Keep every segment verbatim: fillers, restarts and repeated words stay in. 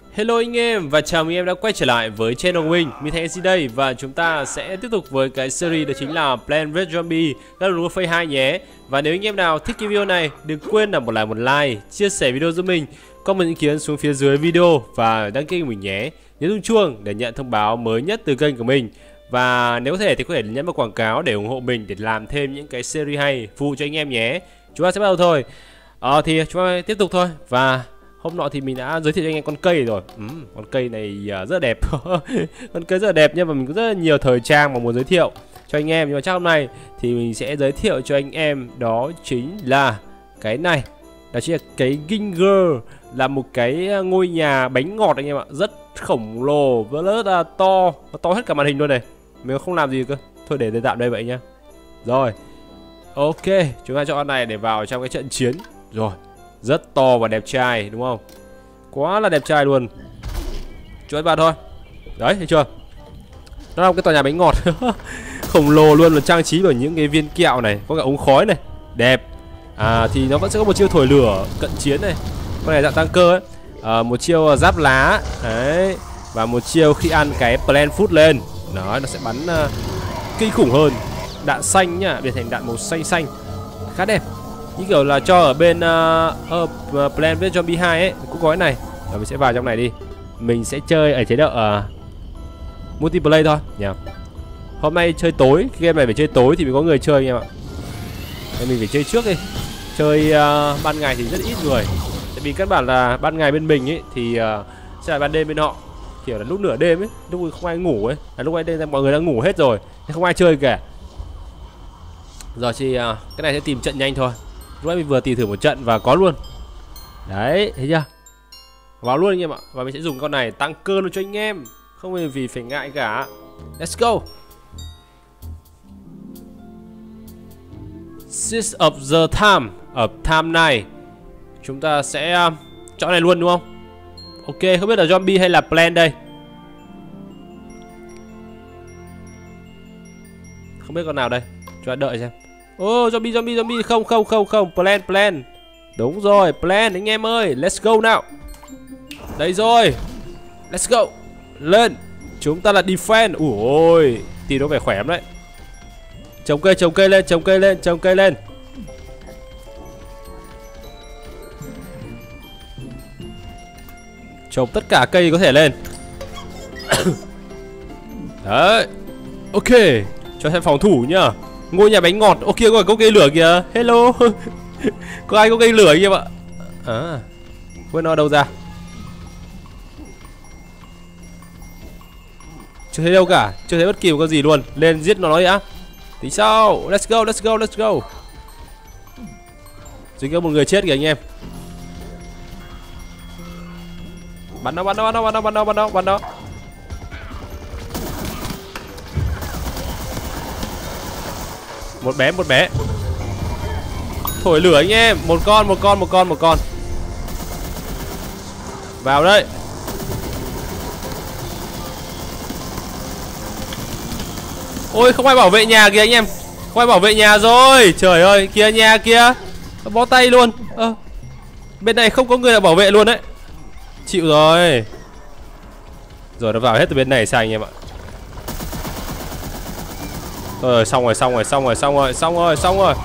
Hello anh em và chào mừng em đã quay trở lại với channel của mình. Mình Thành đây và chúng ta sẽ tiếp tục với cái series đó chính là Plants vs Zombies Garden Warfare hai nhé. Và nếu anh em nào thích cái video này, đừng quên là một like, một like, chia sẻ video giúp mình, comment ý kiến xuống phía dưới video và đăng ký của mình nhé. Nhớ rung chuông để nhận thông báo mới nhất từ kênh của mình. Và nếu có thể thì có thể nhấn vào quảng cáo để ủng hộ mình để làm thêm những cái series hay phụ cho anh em nhé. Chúng ta sẽ bắt đầu thôi. Ờ thì chúng ta tiếp tục thôi. Và hôm nọ thì mình đã giới thiệu cho anh em con cây rồi. ừ, Con cây này rất là đẹp. Con cây rất là đẹp nha. Và mình có rất là nhiều thời trang mà muốn giới thiệu cho anh em. Nhưng mà chắc hôm nay thì mình sẽ giới thiệu cho anh em đó chính là cái này. Đó chính là cái Ginger. Là một cái ngôi nhà bánh ngọt anh em ạ. Rất khổng lồ và rất là to. Nó to hết cả màn hình luôn này. Mình không làm gì cơ. Thôi để để tạm đây vậy nhá. Rồi ok, chúng ta chọn con này để vào trong cái trận chiến. Rồi, rất to và đẹp trai đúng không? Quá là đẹp trai luôn. Chuỗi vào thôi. Đấy, thấy chưa? Nó là một cái tòa nhà bánh ngọt khổng lồ luôn, là trang trí bởi những cái viên kẹo này, có cả ống khói này, đẹp. À thì nó vẫn sẽ có một chiêu thổi lửa cận chiến này. Con này dạng tăng cơ ấy. À, một chiêu giáp lá đấy, và một chiêu khi ăn cái plant food lên, đó nó sẽ bắn uh, kinh khủng hơn. Đạn xanh nhá, biến thành đạn màu xanh xanh, khá đẹp. Như kiểu là cho ở bên uh, uh, Plants vs Zombies hai ấy, cũng có cái này. Rồi mình sẽ vào trong này đi. Mình sẽ chơi ở chế độ uh, multiplayer thôi nhỉ. Hôm nay chơi tối, cái game này phải chơi tối thì mới có người chơi anh em ạ. Nên mình phải chơi trước đi. Chơi uh, ban ngày thì rất ít người. Tại vì căn bản là ban ngày bên mình ấy thì uh, sẽ là ban đêm bên họ. Kiểu là lúc nửa đêm ấy, lúc không ai ngủ ấy, là lúc ấy đêm mọi người đang ngủ hết rồi, nên không ai chơi cả. Rồi thì uh, cái này sẽ tìm trận nhanh thôi. Lúc nãy mình vừa tìm thử một trận và có luôn. Đấy, thấy chưa? Vào luôn anh em ạ. Và mình sẽ dùng con này tăng cơ luôn cho anh em. Không vì vì phải ngại cả. Let's go. Six of the time. Ở time này chúng ta sẽ uh, chọn này luôn đúng không? Ok, không biết là zombie hay là plant đây. Không biết con nào đây. Chúng ta đợi xem. Ô oh, zombie zombie zombie không không không không plant plant. Đúng rồi, plant anh em ơi, let's go nào. Đây rồi. Let's go. Lên. Chúng ta là defense. Ui, thì nó phải khỏe lắm đấy. Trồng cây trồng cây lên, trồng cây lên, trồng cây lên. Trồng tất cả cây có thể lên. Đấy. Ok, cho thêm phòng thủ nhá. Ngôi nhà bánh ngọt. Ok, rồi có cây lửa kìa. Hello. Có ai có cây lửa anh em ạ? À, quên nó đâu ra. Chưa thấy đâu cả. Chưa thấy bất kỳ một cái gì luôn. Lên giết nó đã. Tí sau. Let's go, let's go, let's go. Dính có một người chết kìa anh em. Bắn nó, bắn nó, bắn nó, bắn nó, bắn nó, bắn nó, bắn nó. Một bé, một bé. Thổi lửa anh em. Một con, một con, một con, một con. Vào đây. Ôi không ai bảo vệ nhà kìa anh em. Không ai bảo vệ nhà rồi. Trời ơi, kìa nhà kìa. Nó bó tay luôn. à, Bên này không có người nào bảo vệ luôn đấy. Chịu rồi. Rồi nó vào hết từ bên này sang anh em ạ. Rồi xong rồi, xong rồi, xong rồi, xong rồi, xong rồi, xong rồi.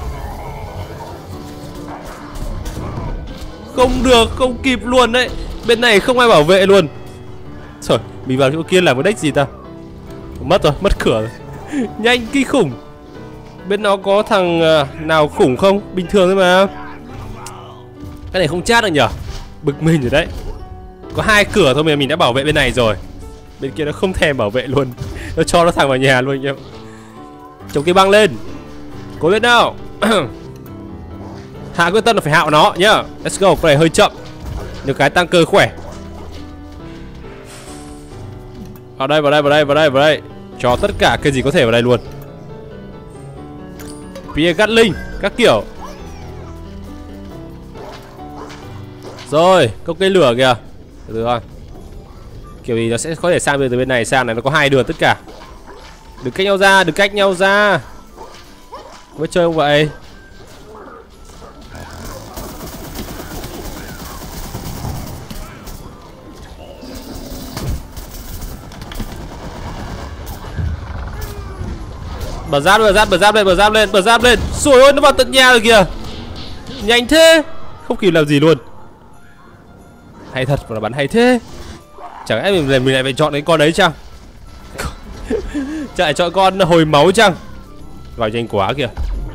Không được, không kịp luôn đấy. Bên này không ai bảo vệ luôn. Trời, mình vào chỗ kia làm cái đếch gì ta. Mất rồi, mất cửa rồi. Nhanh kinh khủng. Bên nó có thằng nào khủng không? Bình thường thôi mà. Cái này không chat được nhở. Bực mình rồi đấy. Có hai cửa thôi mà mình đã bảo vệ bên này rồi. Bên kia nó không thèm bảo vệ luôn. Nó cho nó thẳng vào nhà luôn anh em. Trồng cây băng lên. Cố lên nào. Hạ quyết tâm là phải hạo nó nhá. Let's go, cái này hơi chậm. Nhiều cái tăng cơ khỏe. Vào đây, vào đây, vào đây, vào đây, vào đây. Cho tất cả cái gì có thể vào đây luôn. Pierre Gatling, các kiểu. Rồi, có cây lửa kìa. Từ từ thôi. Kiểu gì nó sẽ có thể sang từ bên này sang này. Nó có hai đường tất cả. Đừng cách nhau ra, đừng cách nhau ra. Mới chơi không vậy. Bật giáp bật giáp bật giáp lên bật giáp lên bật giáp lên. Rồi ôi nó vào tận nhà rồi kìa. Nhanh thế. Không kịp làm gì luôn. Hay thật mà bắn hay thế. Chẳng lẽ mình, mình lại phải chọn cái con đấy chăng? Chạy chọn con hồi máu chăng? Vào nhanh quá kìa.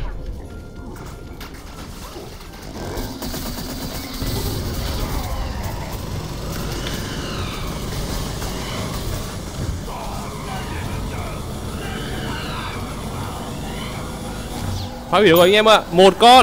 Phá hủy rồi anh em ạ. Một con.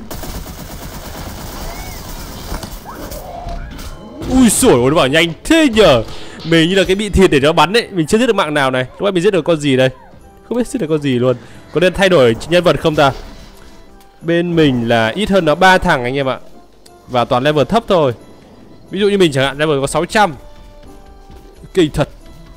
Ui xổi ôi nó bảo nhanh thế nhờ. Mình như là cái bị thịt để nó bắn đấy. Mình chưa giết được mạng nào này. Lúc này mình giết được con gì đây? Không biết giết được con gì luôn. Có nên thay đổi nhân vật không ta? Bên mình là ít hơn nó ba thằng anh em ạ. Và toàn level thấp thôi. Ví dụ như mình chẳng hạn level có sáu trăm. Kinh thật.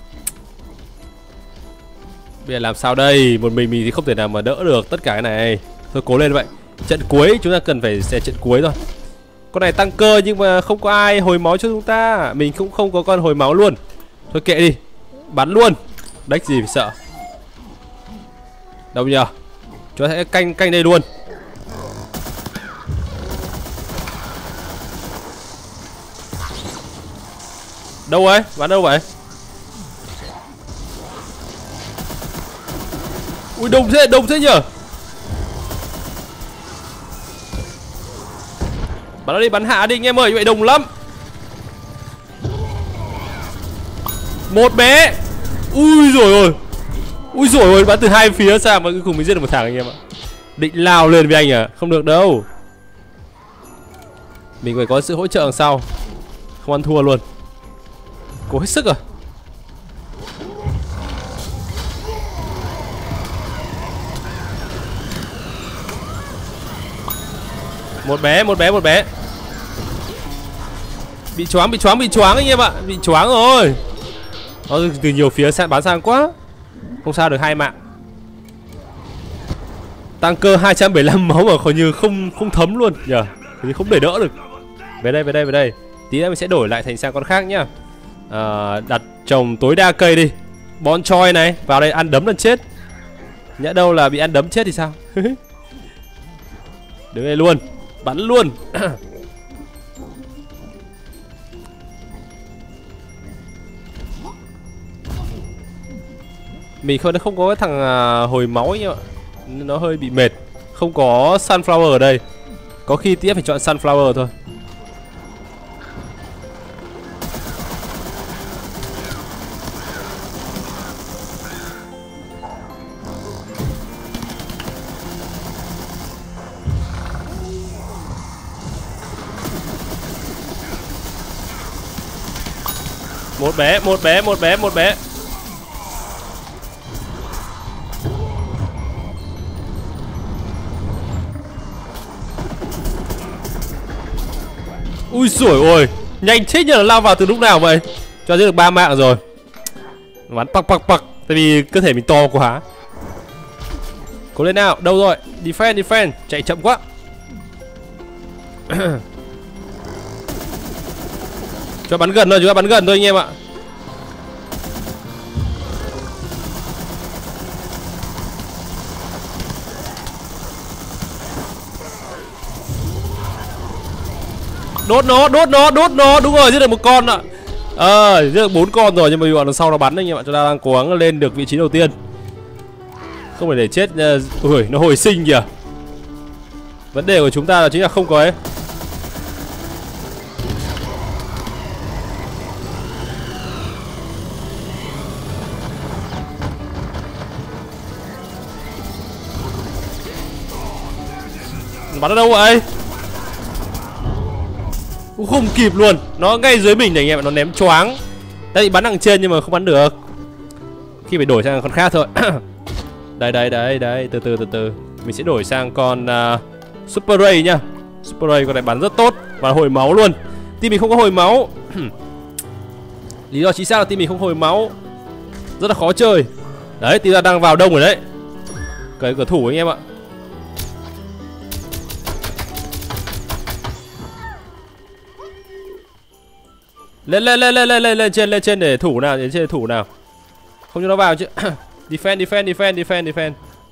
Bây giờ làm sao đây? Một mình mình thì không thể nào mà đỡ được tất cả cái này. Thôi cố lên vậy. Trận cuối chúng ta cần phải xe trận cuối thôi. Con này tăng cơ nhưng mà không có ai hồi máu cho chúng ta. Mình cũng không có con hồi máu luôn. Thôi kệ đi. Bắn luôn. Đếch gì phải sợ. Đâu nhờ? Chúng ta sẽ canh canh đây luôn. Đâu ấy? Bắn đâu vậy? Ui đông thế, đông thế nhờ. Bắn nó đi, bắn hạ đi anh em ơi, như vậy đông lắm. Một bé. Ui rồi ôi. Ui rồi ôi, bắn từ hai phía sao mà cuối cùng mới giết được một thằng anh em ạ. Định lao lên với anh à? Không được đâu. Mình phải có sự hỗ trợ đằng sau. Không ăn thua luôn. Cố hết sức rồi. Một bé, một bé, một bé. Bị choáng, bị choáng, bị choáng anh em ạ. Bị choáng rồi. Nó từ nhiều phía sang bắn sang quá. Không sao được hai mạng. Tăng cơ hai trăm bảy mươi lăm máu mà coi như không không thấm luôn nhờ. Như không để đỡ được. Về đây, về đây, về đây. Tí nữa mình sẽ đổi lại thành sang con khác nhá. À, đặt trồng tối đa cây đi. Bon choi này, vào đây ăn đấm lần chết. Nhỡ đâu là bị ăn đấm chết thì sao? Đứng đây luôn. Bắn luôn. Mình không không có cái thằng à, hồi máu ấy, nó hơi bị mệt. Không có sunflower ở đây. Có khi tiếp phải chọn sunflower thôi. Một bé, một bé, một bé, một bé. Ui xủi ôi. Nhanh chết nhờ, là lao vào từ lúc nào vậy. Cho giết được ba mạng rồi. Bắn pặc pặc pặc. Tại vì cơ thể mình to quá. Cố lên nào, đâu rồi. Defend, defend, chạy chậm quá. Cho bắn gần thôi, chúng ta bắn gần thôi anh em ạ. Đốt nó, đốt nó, đốt nó, đúng rồi, giết được một con ạ. Ờ, à, giết được bốn con rồi nhưng mà bọn đằng sau nó bắn anh em ạ, chúng ta đang cố gắng lên được vị trí đầu tiên. Không phải để chết, uh, ui, nó hồi sinh kìa. Vấn đề của chúng ta là chính là không có ấy. Bắn ở đâu vậy? Cũng không kịp luôn. Nó ngay dưới mình này anh em, nó ném choáng. Đây bắn đằng trên nhưng mà không bắn được. Khi phải đổi sang con khác thôi. Đây đây đây đây, từ từ từ từ. Mình sẽ đổi sang con uh, Super Ray nhá. Super Ray con này bắn rất tốt và hồi máu luôn. Team mình không có hồi máu. Lý do chính xác là team mình không hồi máu. Rất là khó chơi. Đấy, team ta đang vào đông rồi đấy. Cái cửa thủ anh em ạ. Lên lên lên lên lên lên lên trên lên trên để thủ nào, đến trên để thủ nào. Không cho nó vào chứ. Defend defend defend defend defend.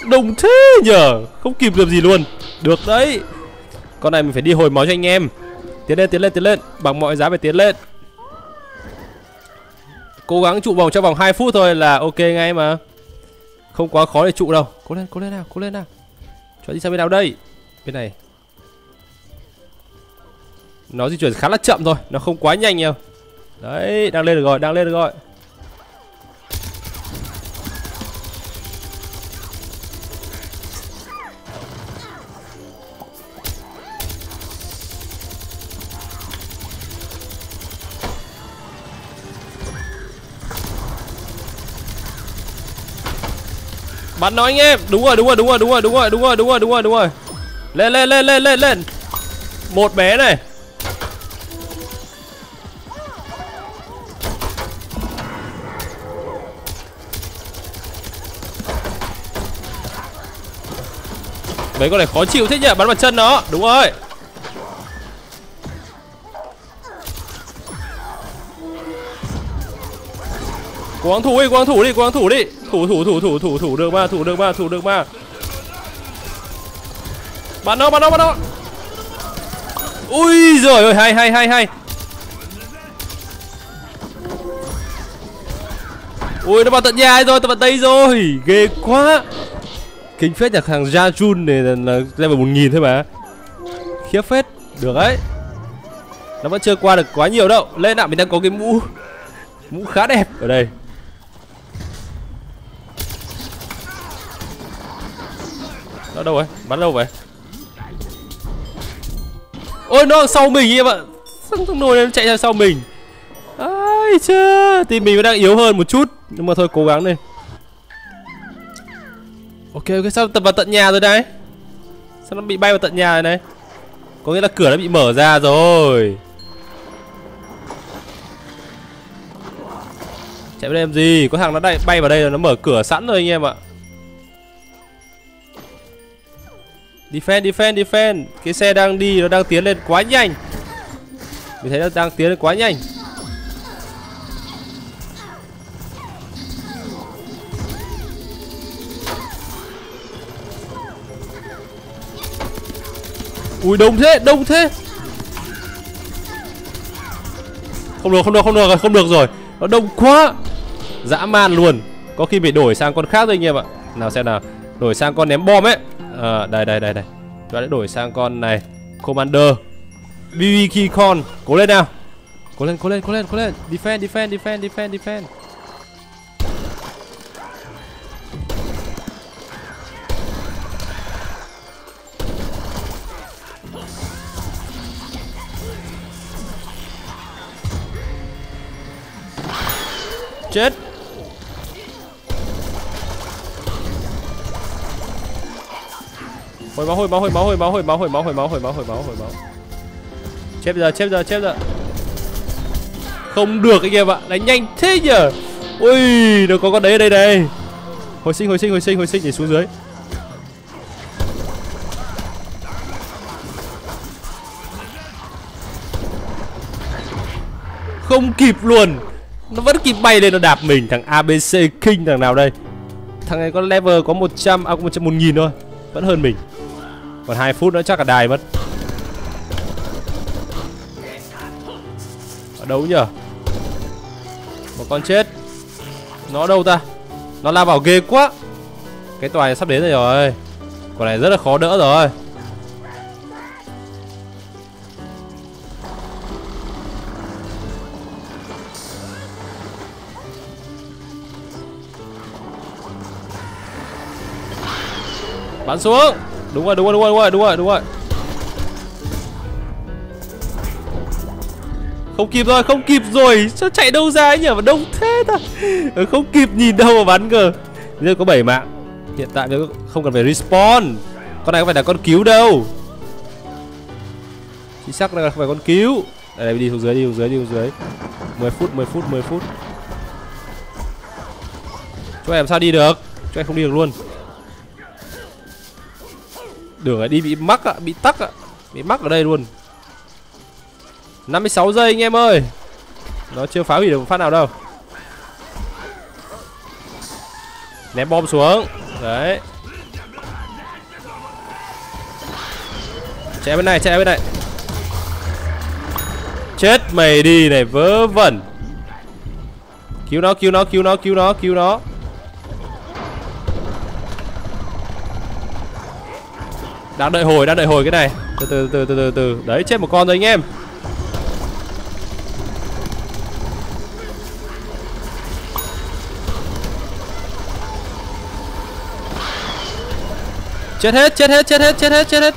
Đông thế nhở, không kịp làm gì luôn. Được đấy. Con này mình phải đi hồi máu cho anh em. Tiến lên, tiến lên, tiến lên. Bằng mọi giá phải tiến lên. Cố gắng trụ vòng trong vòng hai phút thôi là ok ngay mà. Không quá khó để trụ đâu. Cố lên, cố lên nào, cố lên nào. Cho đi sang bên nào đây? Bên này. Nó di chuyển khá là chậm thôi, nó không quá nhanh nhiều. Đấy, đang lên được rồi, đang lên được rồi. Bắn nó anh em. Đúng rồi, đúng rồi, đúng rồi, đúng rồi, đúng rồi, đúng rồi, đúng rồi, đúng rồi, đúng rồi. Lên lên lên lên lên lên. Một bé này. Mấy con này khó chịu thế nhỉ, bắn vào chân nó. Đúng rồi. Cố gắng thủ đi, cố gắng thủ đi, cố gắng thủ đi. Thủ thủ thủ thủ thủ thủ được mà, thủ được mà, thủ được mà. Bắn nó, bắn nó, bắn nó. Ui giời ơi, hay hay hay hay. Ui, nó vào tận nhà rồi, tận vào đây rồi. Ghê quá. Kinh phết nhỉ, thằng Jajun này là, là level một nghìn thôi mà. Khiếp phết. Được đấy. Nó vẫn chưa qua được quá nhiều đâu. Lên nào, mình đang có cái mũ. Mũ khá đẹp ở đây. Nó đâu rồi? Bắn đâu vậy? Ôi, nó sau mình em ạ. Sao thằng nồi nó chạy ra sau mình? Ai chưa. Thì mình đang yếu hơn một chút. Nhưng mà thôi, cố gắng đi. Ok, ok, sao tập vào tận nhà rồi đấy? Sao nó bị bay vào tận nhà rồi này? Có nghĩa là cửa đã bị mở ra rồi. Chạy vào đây làm gì? Có thằng nó đây, bay vào đây rồi, nó mở cửa sẵn rồi anh em ạ. Defend, defend, defend. Cái xe đang đi, nó đang tiến lên quá nhanh. Mình thấy nó đang tiến lên quá nhanh. Ui, đông thế, đông thế. Không được, không được, không được, không được rồi. Nó đông quá. Dã man luôn. Có khi phải đổi sang con khác rồi anh em ạ. Nào xem nào. Đổi sang con ném bom ấy. À, đây, đây, đây, đây. Chúng ta đã đổi sang con này. Commander bê bê Keycon. Cố lên nào. Cố lên, cố lên, cố lên, cố lên. Defend, defend, defend, defend, defend. Chết. Hồi máu, hồi máu, hồi máu, hồi máu, hồi máu, hồi máu, hồi máu, hồi máu, hồi máu, hồi máu. Chết giờ, chết giờ, chết giờ. Không được anh em ạ, đánh nhanh thế nhở. Ui, nó có con đấy ở đây này. Hồi sinh, hồi sinh, hồi sinh, hồi sinh để xuống dưới. Không kịp luôn. Nó vẫn kịp bay lên, nó đạp mình. Thằng a bê xê King thằng nào đây. Thằng này có level có một trăm, à một trăm một nghìn thôi. Vẫn hơn mình. Còn hai phút nữa chắc cả đài mất. Ở đâu nhở? Một con chết. Nó đâu ta? Nó lao vào ghê quá. Cái tòa này sắp đến rồi rồi. Con này rất là khó đỡ rồi. Bắn xuống. Đúng rồi, đúng rồi, đúng rồi, đúng rồi, đúng rồi. Không kịp rồi, không kịp rồi. Sao chạy đâu ra ấy nhỉ? Mà đông thế ta. Không kịp nhìn đâu mà bắn cơ. Giờ có bảy mạng. Hiện tại không cần phải respawn. Con này không phải là con cứu đâu. Chính xác là không phải con cứu. Đây, đây, đi xuống dưới, đi xuống dưới, đi xuống dưới. mười phút, mười phút, mười phút. Cho em sao đi được? Cho em không đi được luôn. Đường ấy đi bị mắc ạ, bị tắc ạ. Bị mắc ở đây luôn. Năm mươi sáu giây anh em ơi. Nó chưa phá hủy được một phát nào đâu. Ném bom xuống. Đấy. Chạy bên này, chạy bên này. Chết mày đi này, vớ vẩn. Cứu nó, cứu nó, cứu nó, cứu nó, cứu nó. Đang đợi hồi, đang đợi hồi cái này. Từ từ từ từ từ từ. Đấy, chết một con rồi anh em. Chết hết, chết hết, chết hết, chết hết, chết hết.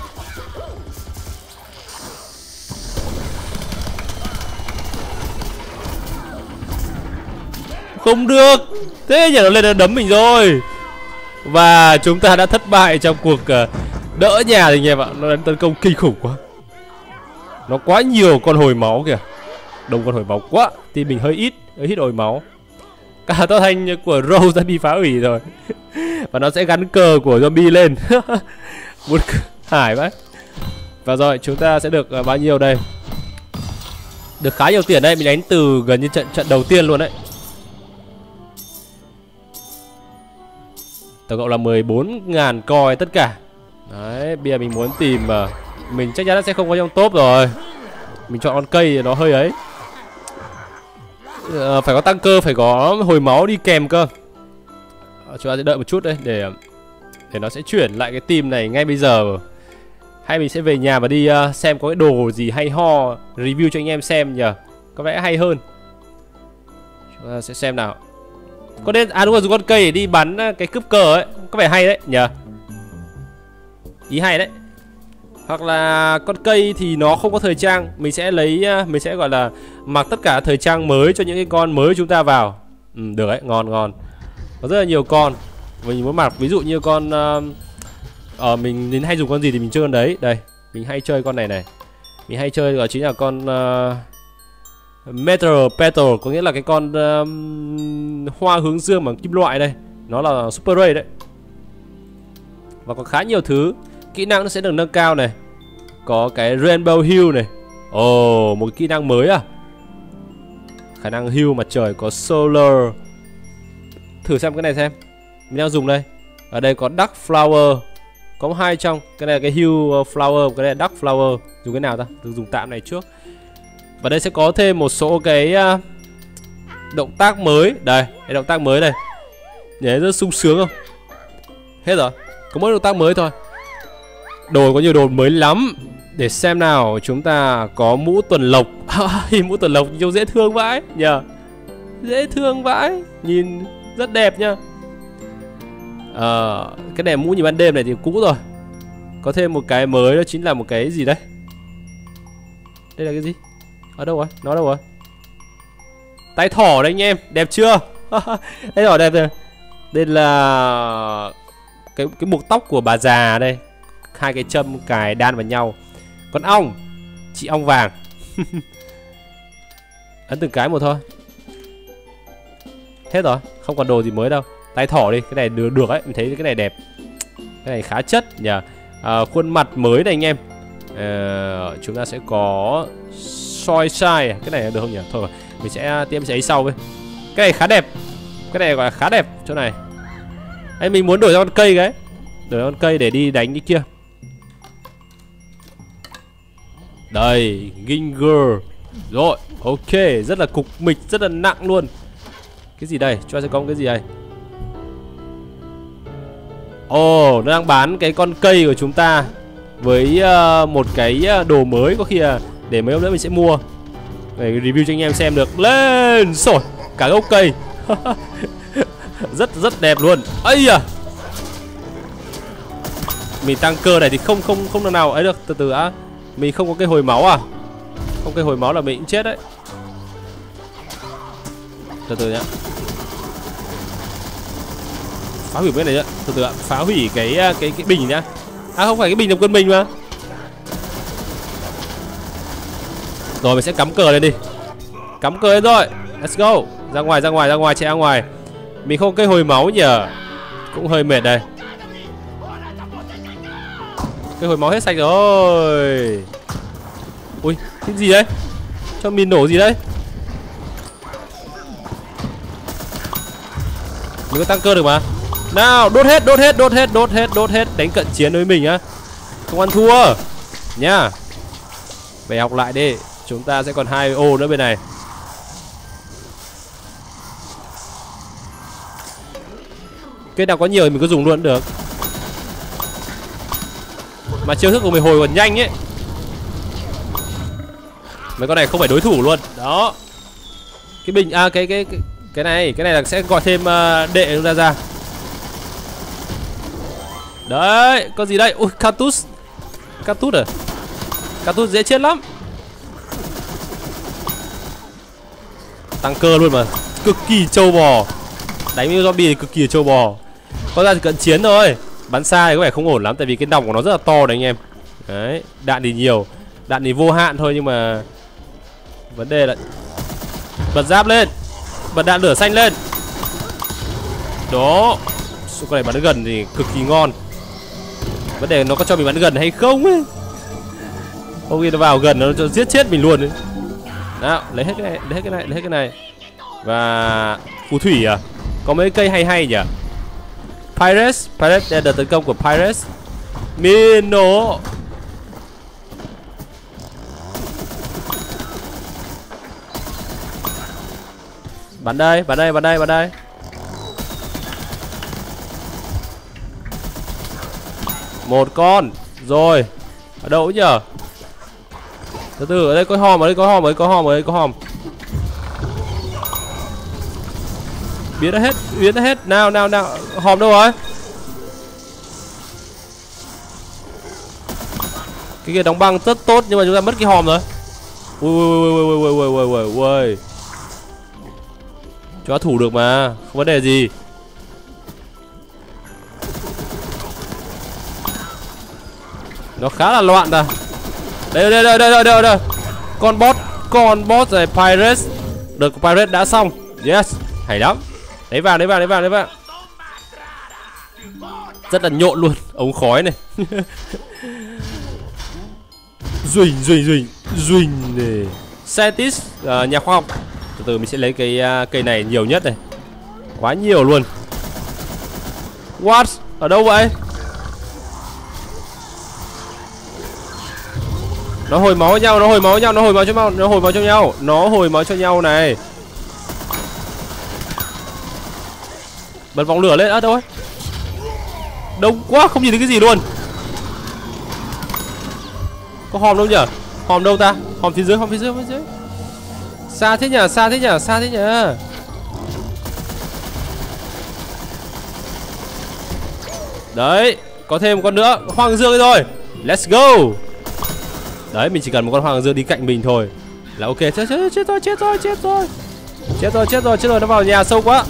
Không được. Thế nhờ nó lên nó đấm mình rồi. Và chúng ta đã thất bại trong cuộc uh, đỡ nhà thì anh em ạ. Nó đánh tấn công kinh khủng quá. Nó quá nhiều con hồi máu kìa. Đông con hồi máu quá. Thì mình hơi ít, hơi ít hồi máu. Cả tàu thanh của Rose đã bị phá hủy rồi. Và nó sẽ gắn cờ của zombie lên. Buồn hải vậy. Và rồi chúng ta sẽ được uh, bao nhiêu đây? Được khá nhiều tiền đây. Mình đánh từ gần như trận trận đầu tiên luôn đấy. Tổng cộng là mười bốn nghìn coin tất cả. Đấy, bây giờ mình muốn tìm mà mình chắc chắn nó sẽ không có trong top rồi. Mình chọn con cây thì nó hơi ấy. à, Phải có tăng cơ, phải có hồi máu đi kèm cơ. à, Chúng ta sẽ đợi một chút đây để Để nó sẽ chuyển lại cái team này ngay bây giờ. Hay mình sẽ về nhà và đi uh, xem có cái đồ gì hay ho review cho anh em xem nhờ. Có vẻ hay hơn. Chúng ta sẽ xem nào. Có nên, à đúng rồi, dùng con cây để đi bắn cái cướp cờ ấy. Có vẻ hay đấy nhờ. Ý hay đấy. Hoặc là con cây thì nó không có thời trang. Mình sẽ lấy, mình sẽ gọi là mặc tất cả thời trang mới cho những cái con mới chúng ta vào. Ừ, được đấy, ngon ngon. Có rất là nhiều con. Mình muốn mặc ví dụ như con uh, Ờ mình đến hay dùng con gì thì mình chơi con đấy. Đây, mình hay chơi con này này. Mình hay chơi gọi chính là con uh, Metal Petal, có nghĩa là cái con uh, hoa hướng dương bằng kim loại đây. Nó là Super Ray đấy. Và có khá nhiều thứ. Kỹ năng nó sẽ được nâng cao này. Có cái Rainbow Heal này. Ồ, oh, một kỹ năng mới à. Khả năng heal mặt trời, có Solar. Thử xem cái này xem. Mình đang dùng đây. Ở đây có Dark Flower. Có hai trong. Cái này là cái Heal Flower, cái này là Dark Flower. Dùng cái nào ta? Tôi dùng tạm này trước. Và đây sẽ có thêm một số cái uh, động tác mới. Đây, cái động tác mới đây. Nhớ rất sung sướng không? Hết rồi. Có mỗi động tác mới thôi. Đồ có nhiều đồ mới lắm. Để xem nào, chúng ta có mũ tuần lộc. Mũ tuần lộc trông dễ thương vãi nhờ. Dễ thương vãi. Nhìn rất đẹp nha. Ờ, cái này mũ nhìn ban đêm này thì cũ rồi. Có thêm một cái mới, đó chính là một cái gì đấy. Đây là cái gì? Ở đâu rồi? Nó đâu rồi? Tay thỏ đấy anh em, đẹp chưa? Tay thỏ đẹp rồi. Đây là cái cái buộc tóc của bà già đây. Hai cái châm cài đan vào nhau. Con ong, chị ong vàng. Ấn từng cái một thôi. Hết rồi, không còn đồ gì mới đâu. Tay thỏ đi, cái này được được ấy, mình thấy cái này đẹp. Cái này khá chất nhỉ. À, khuôn mặt mới này anh em. À, chúng ta sẽ có soi sai, cái này được không nhỉ? Thôi mình sẽ tiêm sẽ ấy sau với. Cái này khá đẹp. Cái này gọi là khá đẹp chỗ này. Ấy mình muốn đổi ra con cây cái. Đổi ra con cây để đi đánh cái kia. Đây, Ginger. Rồi, ok, rất là cục mịch, rất là nặng luôn. Cái gì đây? Cho sẽ có cái gì đây? Ồ, oh, nó đang bán cái con cây của chúng ta với uh, một cái đồ mới, có khi là để mấy hôm nữa mình sẽ mua để review cho anh em xem được. Lên rồi, cả gốc cây. Rất rất đẹp luôn. Ây à. Mình tăng cơ này thì không không không nào nào ấy được, từ từ á. Mình không có cái hồi máu à? Không cái hồi máu là mình cũng chết đấy. Từ từ nhá. Phá hủy cái này nhá. Từ từ ạ, phá hủy cái cái cái bình nhá. À không phải cái bình đồng quân mình mà. Rồi mình sẽ cắm cờ lên đi. Cắm cờ lên rồi. Let's go. Ra ngoài ra ngoài ra ngoài chạy ra ngoài. Mình không có cái hồi máu nhờ. Cũng hơi mệt đây. Cái hồi máu hết sạch rồi. Ui, cái gì đấy? Cho mình nổ gì đấy? Mình có tăng cơ được mà. Nào, đốt hết, đốt hết, đốt hết, đốt hết, đốt hết. Đánh cận chiến với mình á. Không ăn thua. nhá. Về học lại đi. Chúng ta sẽ còn hai ô nữa bên này. Cái nào có nhiều thì mình cứ dùng luôn được. Mà chiêu thức của mình hồi còn nhanh ấy. Mấy con này không phải đối thủ luôn. Đó. Cái bình à cái cái cái, cái này, cái này là sẽ gọi thêm uh, đệ ra ra. Đấy, có gì đây? Ui, Cactus. Cactus à? Cactus dễ chết lắm. Tăng cơ luôn mà. Cực kỳ trâu bò. Đánh với zombie thì cực kỳ trâu bò. Có ra thì cận chiến thôi. Bắn xa thì có vẻ không ổn lắm. Tại vì cái nòng của nó rất là to đấy anh em. Đấy, đạn thì nhiều. Đạn thì vô hạn thôi nhưng mà vấn đề là bật giáp lên. Bật đạn lửa xanh lên. Đó. Con này bắn gần thì cực kỳ ngon. Vấn đề nó có cho mình bắn gần hay không ấy. Không khi nó vào gần nó cho giết chết mình luôn ấy. Nào, lấy hết cái này, lấy hết cái này, lấy hết cái này. Và phù thủy à? Có mấy cây hay hay nhỉ? Pirates, Pirates, đây là đợt tấn công của Pirates. Mino. Bắn đây, bắn đây, bắn đây, bắn đây. Một con. Rồi. Ở đâu nhở? Từ từ, ở đây có hòm, ở đây có hòm, ở đây có hòm, ở đây có hòm. Biến nó hết, biến nó hết. Nào, nào, nào. Hòm đâu rồi? Cái kia đóng băng rất tốt nhưng mà chúng ta mất cái hòm rồi. Ui ui ui ui ui ui ui ui ui. Cho thủ được mà, không vấn đề gì. Nó khá là loạn ta. Đây đây đây đây đây đây. Con boss, con boss này Pirates. Đợt của Pirates đã xong. Yes, hay lắm. Đấy vào, đấy vào, đấy vào, đấy vào. Rất là nhộn luôn, ống khói này. Duỳnh, duỳnh, duỳnh, duỳnh này. Scientist, uh, nhà khoa học. Từ từ mình sẽ lấy cái uh, cây này nhiều nhất này. Quá nhiều luôn. What? Ở đâu vậy? Nó hồi máu nhau, nó hồi máu nhau, nó hồi máu cho nhau, nó hồi máu cho nhau, nó hồi máu cho nhau này. Bật vòng lửa lên, á à, đâu ấy? Đông quá, không nhìn thấy cái gì luôn. Có hòm đâu nhở? Hòm đâu ta? Hòm phía dưới, hòm phía dưới, hòm phía dưới. Xa thế nhở, xa thế nhở, xa thế nhở. Đấy, có thêm một con nữa, Hoàng Dương rồi. Let's go. Đấy, mình chỉ cần một con Hoàng Dương đi cạnh mình thôi là ok. Chết, chết, chết rồi, chết rồi, chết rồi. Chết rồi, chết rồi, chết rồi, nó vào nhà sâu quá.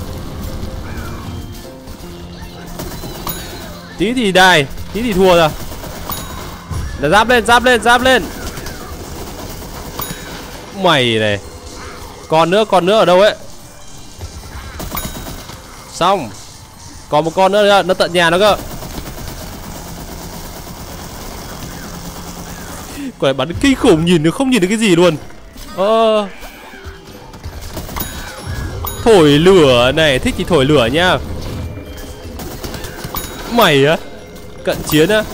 Tí thì đài, tí thì thua rồi. Là giáp lên, giáp lên, giáp lên. Mày này. Còn nữa, còn nữa ở đâu ấy? Xong. Còn một con nữa nữa, nó tận nhà nó cơ. Quả này bắn kinh khủng, nhìn nó không nhìn được cái gì luôn. Ờ. Thổi lửa này, thích thì thổi lửa nha. Mày á, cận chiến á.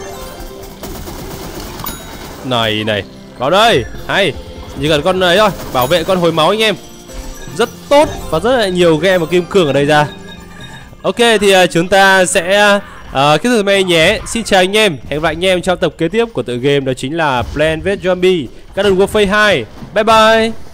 Này này, vào đây, hay. Chỉ cần con này thôi, bảo vệ con hồi máu anh em. Rất tốt và rất là nhiều game và kim cương ở đây ra. Ok thì uh, chúng ta sẽ uh, kết thúc đây nhé. Xin chào anh em, hẹn gặp lại anh em trong tập kế tiếp của tựa game đó chính là Plants vs Zombies Garden Warfare hai. Bye bye.